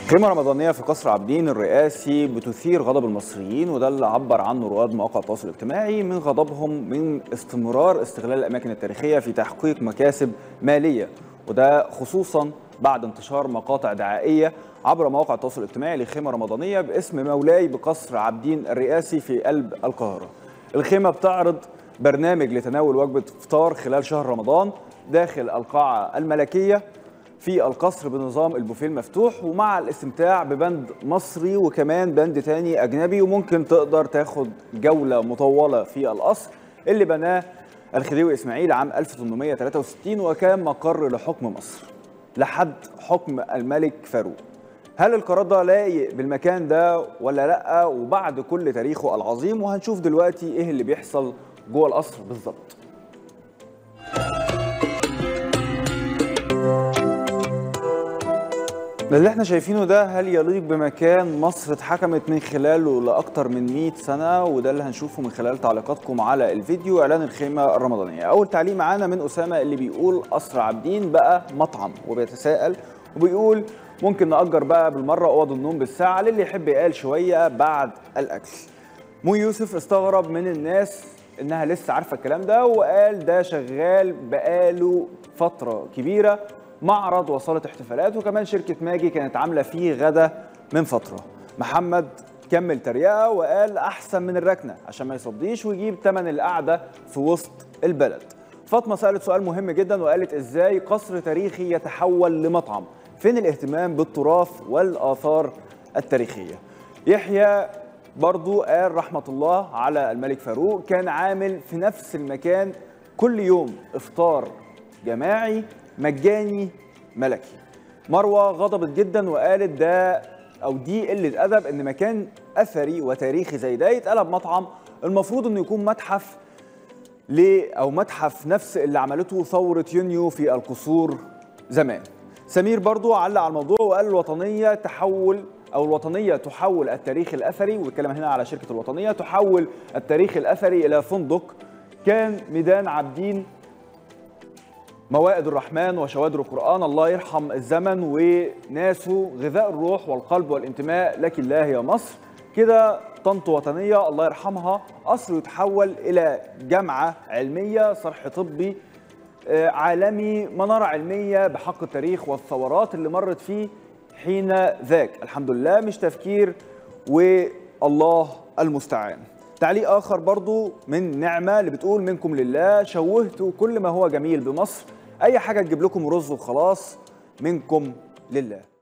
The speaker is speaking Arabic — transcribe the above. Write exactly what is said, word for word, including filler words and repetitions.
خيمة رمضانية في قصر عابدين الرئاسي بتثير غضب المصريين، وده اللي عبر عنه رواد مواقع التواصل الاجتماعي من غضبهم من استمرار استغلال الأماكن التاريخية في تحقيق مكاسب مالية، وده خصوصا بعد انتشار مقاطع دعائية عبر مواقع التواصل الاجتماعي لخيمة رمضانية باسم مولاي بقصر عابدين الرئاسي في قلب القاهرة. الخيمة بتعرض برنامج لتناول وجبة إفطار خلال شهر رمضان داخل القاعة الملكية في القصر بنظام البوفيه المفتوح، ومع الاستمتاع ببند مصري وكمان بند تاني أجنبي، وممكن تقدر تاخد جولة مطولة في القصر اللي بناه الخديوي إسماعيل عام ألف وثمانمائة وثلاثة وستين وكان مقر لحكم مصر لحد حكم الملك فاروق. هل القرار ده لايق بالمكان ده ولا لأ؟ وبعد كل تاريخه العظيم، وهنشوف دلوقتي إيه اللي بيحصل جوه القصر بالظبط. اللي احنا شايفينه ده هل يليق بمكان مصر اتحكمت من خلاله لأكتر من مئة سنة؟ وده اللي هنشوفه من خلال تعليقاتكم على الفيديو إعلان الخيمة الرمضانية. أول تعليق معانا من أسامة اللي بيقول قصر عابدين بقى مطعم، وبيتساءل وبيقول ممكن نأجر بقى بالمرة أوض النوم بالساعة للي يحب يقال شوية بعد الأكل. مو يوسف استغرب من الناس إنها لسه عارفة الكلام ده، وقال ده شغال بقاله فترة كبيرة، معرض وصالة احتفالات، وكمان شركة ماجي كانت عاملة فيه غدا من فترة. محمد كمل تريقة وقال أحسن من الركنة عشان ما يصديش ويجيب تمن القعدة في وسط البلد. فاطمة سألت سؤال مهم جدا وقالت إزاي قصر تاريخي يتحول لمطعم؟ فين الاهتمام بالتراث والآثار التاريخية؟ يحيى برضو قال رحمة الله على الملك فاروق، كان عامل في نفس المكان كل يوم إفطار جماعي مجاني ملكي. مروه غضبت جدا وقالت ده او دي قله ادب ان مكان اثري وتاريخي زي ده يتقلب مطعم، المفروض انه يكون متحف ليه او متحف نفس اللي عملته ثوره يونيو في القصور زمان. سمير برضو علق على الموضوع وقال الوطنيه تحول او الوطنيه تحول التاريخ الاثري، واتكلم هنا على شركه الوطنيه، تحول التاريخ الاثري الى فندق. كان ميدان عابدين موائد الرحمن وشوادر القرآن، الله يرحم الزمن وناسه، غذاء الروح والقلب والانتماء لك الله يا مصر. كده طنط وطنية الله يرحمها، قصر يتحول إلى جامعة علمية، صرح طبي عالمي، منارة علمية بحق التاريخ والثورات اللي مرت فيه حين ذاك. الحمد لله مش تفكير والله المستعان. تعليق آخر برضو من نعمة اللي بتقول منكم لله شوهتوا كل ما هو جميل بمصر، أي حاجة تجيب لكم رز وخلاص، منكم لله.